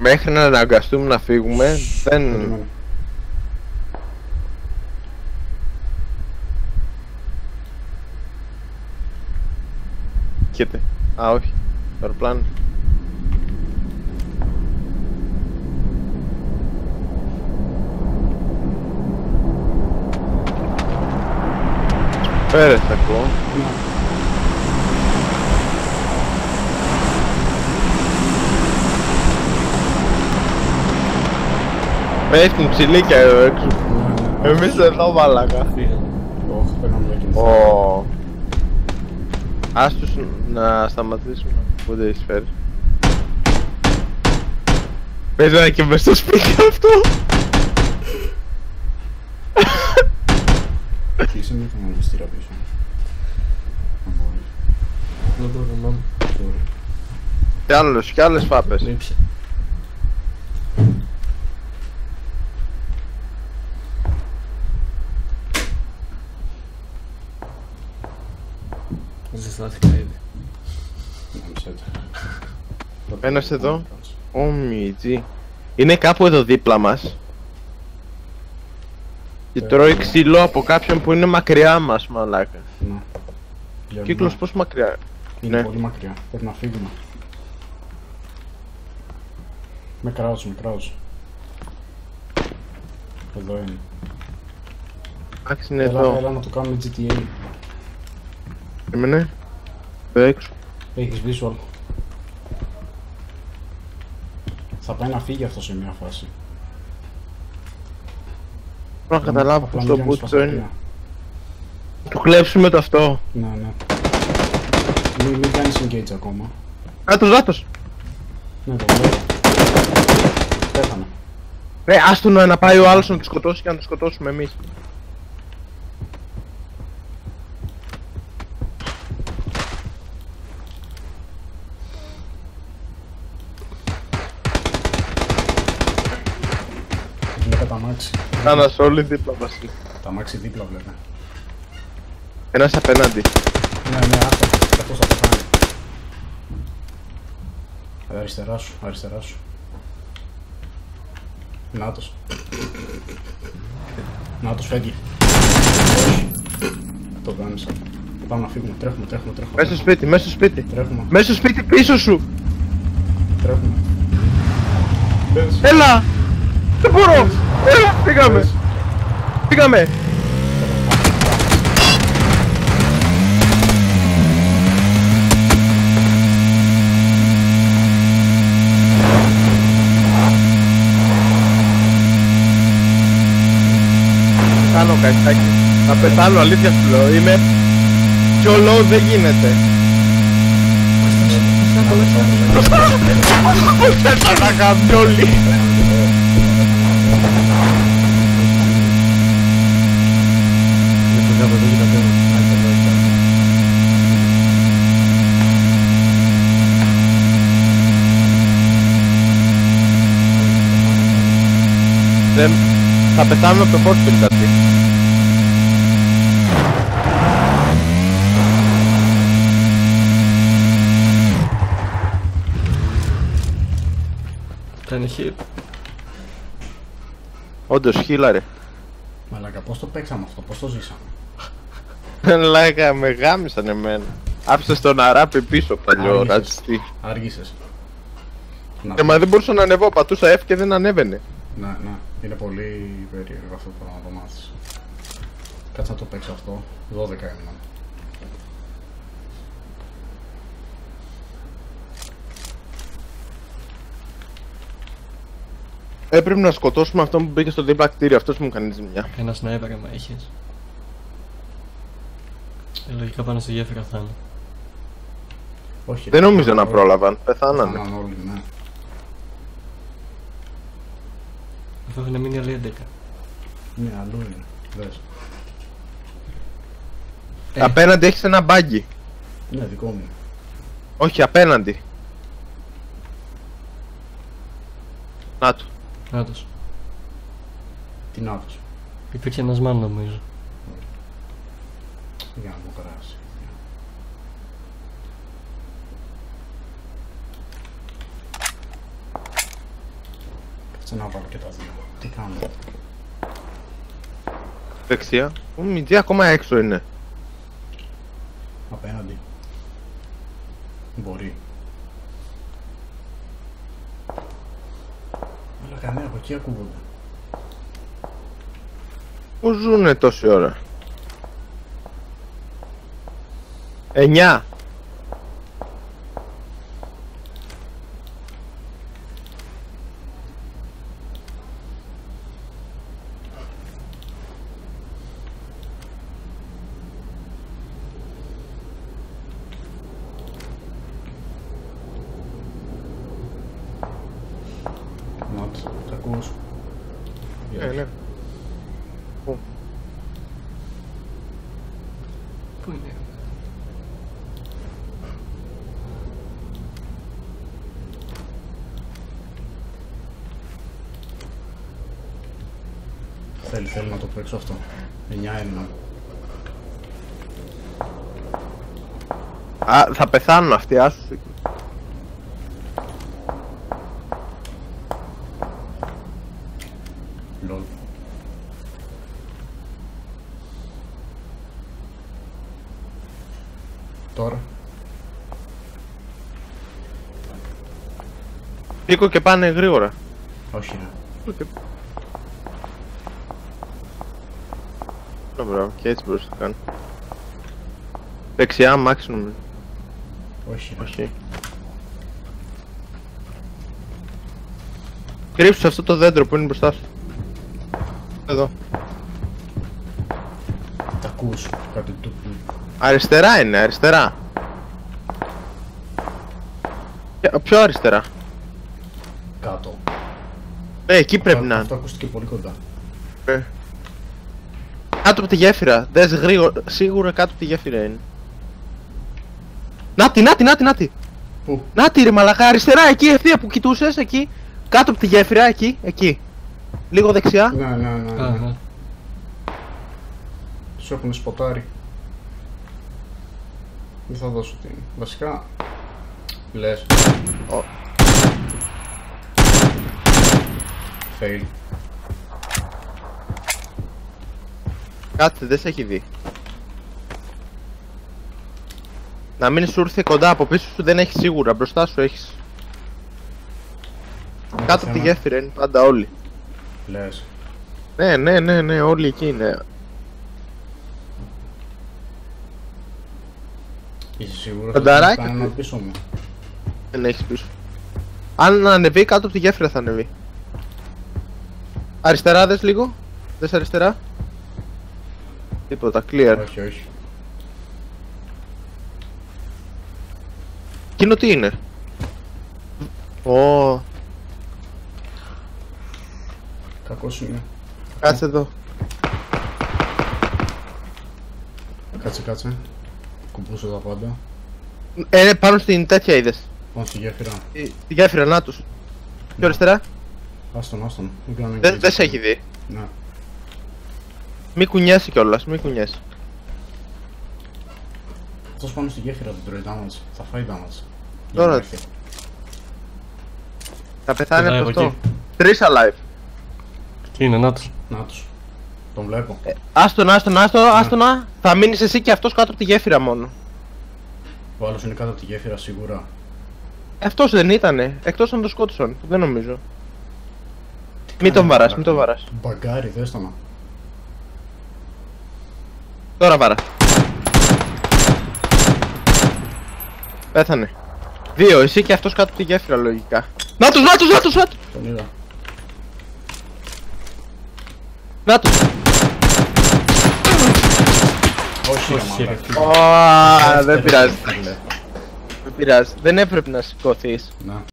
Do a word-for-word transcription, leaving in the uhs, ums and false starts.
Μέχρι να αναγκαστούμε να φύγουμε, δεν... Κοίτα. Α, όχι. Το αεροπλάνο. Πέρες ακούω. Πέφτουν ψηλίκια εδώ έξω. Εμείς εδώ μαλάκα. Ω. Ας τους να σταματήσουμε που δεν εισφέρει. Παίζανε και μες στο σπίτι αυτό. Κλείσε με το μυστήρα πίσω. Δεν μπορώ να μάθω. Κι άλλους, κι άλλες φάπες. Λείψε. Ζεστάθηκα ήδη. Ένας εδώ. Ω μιτζί. Είναι κάπου εδώ δίπλα μας. Και τρώει ξύλο από κάποιον που είναι μακριά μας, μαλάκα. Ναι. Κύκλος πώς μακριά? Είναι Ναι. πολύ μακριά. Πρέπει να φύγουμε. Με κράους, με κράους. Εδώ είναι. Εντάξει, είναι Έλα, εδώ. έλα να το κάνουμε τζι τι έι. Έμενε. Εδώ έξω. Έχεις visual. Θα πάει να φύγει αυτό σε μια φάση. Πρέπει να καταλάβω Απλά πως μην το κάνεις μπούτσο είναι. πασχαλία. Του κλέψουμε το αυτό. Ναι, ναι. Μην, μην κάνεις engage ακόμα. Άτος, άτος. Ναι, το βλέπω. Πέθανε. Ναι, άστο να να πάει ο άλλος να του σκοτώσει και να του σκοτώσουμε εμείς. Βλέπε τα μάξι. Κάνας όλοι δίπλα βασίλη. Τα μάξι δίπλα βλέπε. Ένας απέναντι. Ναι, ναι, άστα. Αυτός θα πεθάνει. Αριστερά σου, αριστερά σου. Νάτος. Νάτος φεύγει. Όχι. Το κάνεις. Πάμε να φύγουμε, τρέχουμε, τρέχουμε, τρέχουμε. Μέσα στο σπίτι, μέσα στο σπίτι. Τρέχουμε, Μέσα στο σπίτι πίσω σου. τρέχουμε. Πες. Έλα. Δεν μπορώ. Έλα, φύγαμε. Πες. Φύγαμε. Κάνω καϊσάκι. Θα πεθάνω, αλήθεια σου λέω. Είμαι πιο low, δεν γίνεται. Δεν θα τα κάνουν όλοι. Δεν κάπου εδώ και τα πέρα. Δεν... Θα πεθάνω από το hospital κάτι. Κάνει hit. Όντως χείλα ρε. Μαλάκα, πώς το παίξαμε αυτό, πώς το ζήσαμε. Λάκα, με γάμισαν εμένα. Άφησε τον αράπη πίσω παλιό Άργησες. ρατσιστή. Άργησες. Να Ε, μα δεν μπορούσα να ανεβώ, πατούσα F και δεν ανέβαινε. Ναι, ναι, είναι πολύ περίεργο αυτό το πράγμα να το μάθεις. Κάτσε να το παίξω αυτό, δώδεκα έμειναν. Έπρεπε να σκοτώσουμε αυτόν που μπήκε στο δίπλα κτίριο, αυτός που μου κάνει ζημιά. Ένα σνάιπερ άμα είχες. Ε, λογικά πάνω στη γέφυρα θα είναι. Όχι. Δεν νομίζω να όλοι. πρόλαβαν, πεθάνανε. Πεθάναν όλοι, ναι. Αυτό έχουν μείνει άλλοι έντεκα. Ναι, αλλού είναι. Δες. Ε. Απέναντι έχεις ένα μπάγκι. Ναι, δικό μου. Όχι, απέναντι. Να του. Νάτος. Τι νάτος. Υπήρχε ένας μάν νομίζω. Για να μου περάσει. Κάτσε να βάλω και τα δύο. Τι κάνω. Δεξιά. Ο Μιτζή ακόμα έξω είναι. Απέναντι. Μπορεί. Αλλά κανένα από εκεί ακούγονται. Πού ζουνε τόση ώρα. Εννιά. Νοτ, τα ακούς. Ναι, ναι. Πού. Πού είναι. Θέλει, θέλει να το παίξω αυτό. εννιά ένα. Α, θα πεθάνουν αυτοί, άσους. Λολ. Τώρα. Πήκω και πάνε γρήγορα. Όχι ρε. Μπράβο, και έτσι μπορείς να το κάνω. Δεξιά, μάξι νομίζω. Όχι ρε. Όχι. Κρύψου σε αυτό το δέντρο που είναι μπροστά σου. Εδώ. Τα ακούς. Κάτι του. Αριστερά είναι, αριστερά. Ποιο- Πιο αριστερά. Κάτω. Ε, εκεί πρέπει Αυτό- να είναι. Αυτό ακούστηκε πολύ κοντά. Ε. Κάτω από τη γέφυρα. Δες γρήγορα. Σίγουρα κάτω από τη γέφυρα είναι. Νάτι, νάτι, νάτι, νάτι. Πού? Νάτι ρε μαλακά, αριστερά εκεί, ευθεία που κοιτούσες, εκεί. Κάτω από τη γέφυρα, εκεί, εκεί. Λίγο δεξιά. Ναι, ναι, ναι. Α, ναι. ναι. Σου έχουν σποτάρει. Δεν θα δώσω την. Βασικά. Λες. Ω. Fail. Κάτσε, δεν σε έχει δει. Να μην σου έρθει κοντά, από πίσω σου δεν έχει σίγουρα, μπροστά σου έχεις. Κάτω από τη γέφυρα είναι πάντα όλοι. Λες. Ναι, ναι, ναι, ναι, όλοι εκεί είναι. Είσαι σίγουρος Πανταράκι. ότι είναι πίσω μου. Δεν έχεις πίσω. Αν ανεβεί κάτω από τη γέφυρα θα ανεβεί. Αριστερά δες λίγο. Δες αριστερά. Τίποτα, clear. Όχι, όχι. Εκείνο τι είναι. Ω, Κακός είναι. κάτσε εδώ. Κάτσε, κάτσε. Κουμπούσε τα πάντα. Ε, πάνω στην τέτοια είδες. Πάνω στη γέφυρα. Τη τη γέφυρα, να τους. Πιο αριστερά. Άστον, άστον. Μην κάνω Δεν engage. δεν σε έχει δει. Ναι. Μη κουνιάσαι κιόλας, μη κουνιάσαι. Αυτός πάνω στη γέφυρα δεν τρώει damage. Θα φάει damage. Τώρα. Για να έρθει. Θα πεθάνει Κοιτάει από από αυτό. Τρεις alive. Τι είναι, να τους. Να τους. Τον βλέπω. Ε, άστον, άστον, άστον, άστονα. Θα μείνεις εσύ και αυτός κάτω από τη γέφυρα μόνο. Ο άλλος είναι κάτω από τη γέφυρα σίγουρα. Αυτός δεν ήτανε. Εκτός αν το σκότωσαν. Δεν νομίζω. Τι Μην τον κάνει, βαράς, μαλάκα. μην τον βαράς. Μπαγκάρι, δες το να. Τώρα βάρα. Πέθανε. Δύο, εσύ και αυτός κάτω από τη γέφυρα λογικά. Να τους, να τους, να τους, να τους. Τον είδα. Να τους. Όχι, Όχι, ρε ρε, μαλάκα. Ω, δεν Δεύτερη πειράζει. φίλε. Δεν πειράζει. Δεν έπρεπε να σηκωθείς. Να.